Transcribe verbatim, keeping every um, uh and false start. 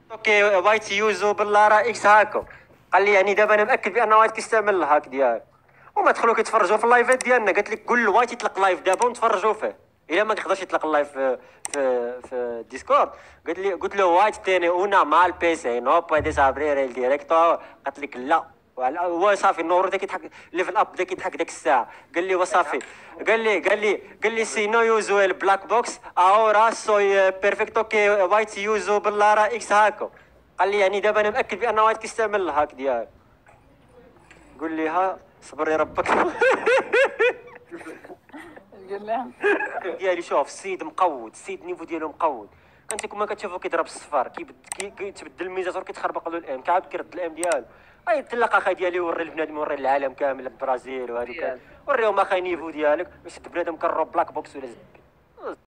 اوكي وايت يوزو باللارا اكس هاكو. قال لي يعني دابا انا مأكد بان وايت كيستعمل الهاك ديالو. وما دخلوا كيتفرجوا في اللايفات ديالنا. قالت لك قول لوايت يطلق لايف دابا ونتفرجوا فيه. الا ما كيقدرش يطلق اللايف في في في ديسكورد. قلت لي قلت له وايت تيني اونا مع البي سي نو بويديس ابرير الديريكتو. قالت لك لا. هو صافي النور بدا كيضحك ليفل اب بدا كيضحك ديك الساعه. قال لي وصافي. قال لي قال لي قال لي سي نو يوزو البلاك بوكس اورا سوي بيرفكتو كي وايت يوزو باللارا اكس هاكو. قال لي يعني دابا انا مأكد بان وايت كيستعمل الهاك ديالو. قول لي ها صبري ربك. ديالي شوف السيد مقود. السيد النيفو ديالو مقود. كنت كما كتشوفو كيضرب الصفار كيتبدل الميزاتور كيتخربق له الام كيعاود كيرد الام ديالو. اي تلقى اخا ديالي وري البنادم وري العالم كامل البرازيل وهادوك وريهم اخا نيفو ديالك ويشد بنادم كرو بلاك بوكس ولا زبي.